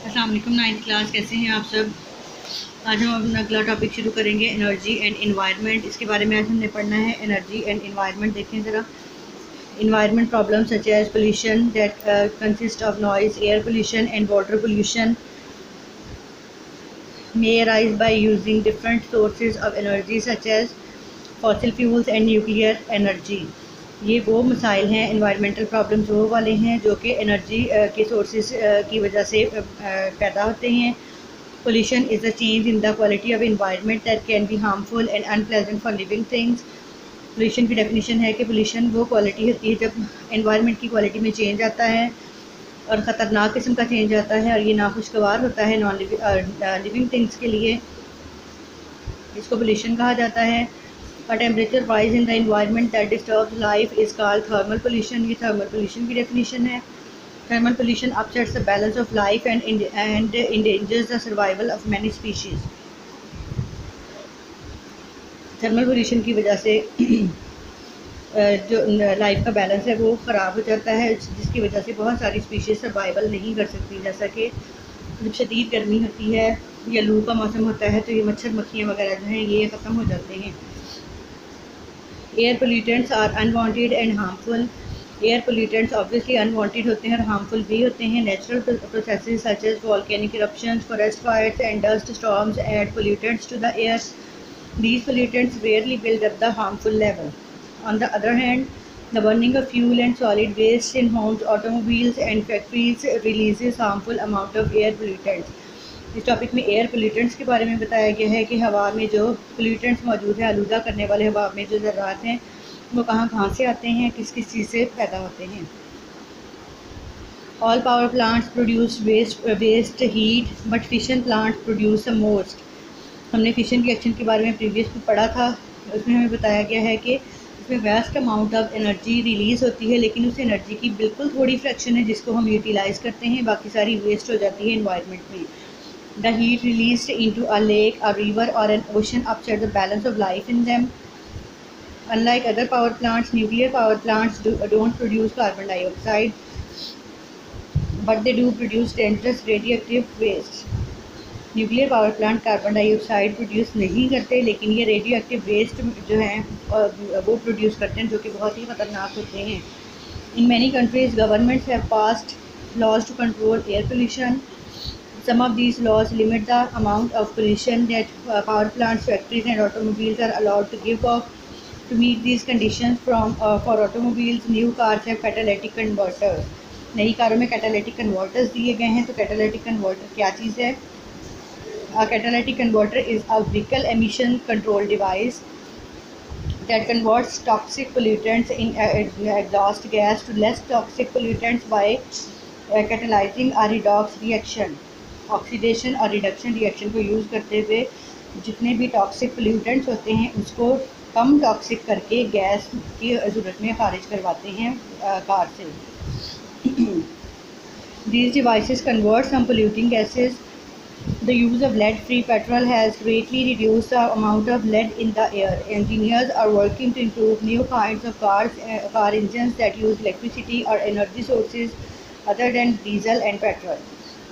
अस्सलाम वालेकुम। 9th class, कैसे हैं आप सब। आज हम अपना अगला टॉपिक शुरू करेंगे, एनर्जी एंड एनवायरनमेंट। इसके बारे में आज हमने पढ़ना है एनर्जी एंड एनवायरनमेंट। देखें ज़रा, environment problem such as pollution that consist of noise, air pollution and water pollution may arise by using different sources of energy such as fossil fuels and nuclear energy। ये वो मसाइल हैं, environmental problems वो वाले हैं जो कि energy के सोर्सेज की वजह से पैदा होते हैं। Pollution is a change in the quality of environment that can be harmful and unpleasant for living things. Pollution की डेफिनेशन है कि पोल्यूशन वो क्वालिटी होती है जब एनवायरनमेंट की क्वालिटी में चेंज आता है और ख़तरनाक किस्म का चेंज आता है, और ये नाखुशगवार होता है नॉन लिविंग थिंग्स के लिए। इसको पोल्यूशन कहा जाता है। और temperature rise in the environment that disturbs life is called thermal pollution. ये थर्मल पोल्यूशन की डेफिनेशन है। Thermal pollution upsets the balance of life and endangers the survival of many species. Thermal pollution की वजह से जो life का balance है वो ख़राब हो जाता है, जिसकी वजह से बहुत सारी स्पीशीज़ सर्वाइवल नहीं कर सकती। जैसा कि जब शदीद गर्मी होती है या लू का मौसम होता है तो ये मच्छर मक्खियाँ वगैरह जो हैं ये ख़त्म हो जाते हैं। Air pollutants are unwanted and harmful. Air pollutants obviously unwanted होते हैं और हार्मफुल भी होते हैं। Natural processes such as volcanic eruptions, forest fires and dust storms add pollutants to the air. These pollutants rarely build up the harmful level. On the other hand, the burning of fuel and solid waste in homes, automobiles and factories releases harmful amount of air pollutants. इस topic में air pollutants के बारे में बताया गया है कि हवा में जो पोल्यूटेंट्स मौजूद है, आलूदा करने वाले हवा में जो ज़रात हैं वो कहाँ से आते हैं, किस किस चीज़ से पैदा होते हैं। All power plants produce waste heat, but fission plants produce the most. हमने फिशन रिएक्शन के बारे में प्रीवियस में पढ़ा था। उसमें हमें बताया गया है कि इसमें waste amount of energy release होती है, लेकिन उस एनर्जी की बिल्कुल थोड़ी फ्रैक्शन है जिसको हम यूटिलाइज़ करते हैं, बाकी सारी वेस्ट हो जाती है एनवायरनमेंट में। The heat released into a lake, a river or an ocean upset the balance of life in them. Unlike other power plants, nuclear power plants don't produce carbon dioxide, but they do produce dangerous radioactive waste. Nuclear power plant carbon dioxide produce नहीं करते, लेकिन ये radio active waste जो हैं वो produce करते हैं, जो कि बहुत ही ख़तरनाक होते हैं। In many countries governments have passed laws to control air pollution. Some of these laws limit the amount of pollution that power plants, factories and automobiles are allowed to give off. To meet these condition for automobiles, new cars have catalytic converters. नई कारों में catalytic converters दिए गए हैं। तो catalytic converter क्या चीज़ है? A catalytic converter is a vehicle emission control device that converts toxic pollutants in exhaust gas to less toxic pollutants by catalyzing a redox reaction। Oxidation और रिडक्शन रिएक्शन को use करते हुए जितने भी toxic pollutants होते हैं उसको कम toxic करके गैस की ज़रूरत में खारिज करवाते हैं कार से। These devices convert some polluting gases। The use of lead-free petrol has greatly reduced the amount of lead in the air. Engineers are working to improve new kinds of car engines that use electricity or energy sources other than diesel and petrol.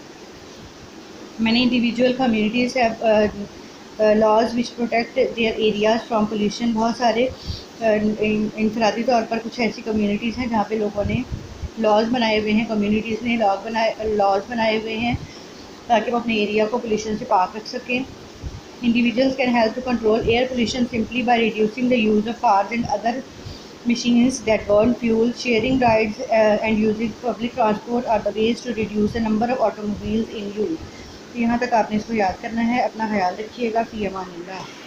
Many individual communities have laws which protect their areas from pollution। बहुत सारे इंफरादी तौर पर कुछ ऐसी communities हैं जहाँ पे लोगों ने लॉज बनाए हुए हैं, कम्युनिटीज़ ने लॉज बनाए हुए हैं ताकि वो अपने एरिया को पोल्यूशन से पाक रख सकें। Individuals can help to control air pollution simply by reducing the use of cars and other machines that burn fuel. Sharing rides and using public transport are the ways to reduce the number of automobiles in use. तो यहाँ तक आपने इसको याद करना है। अपना ख्याल रखिएगा। फ़ी अमानिल्लाह।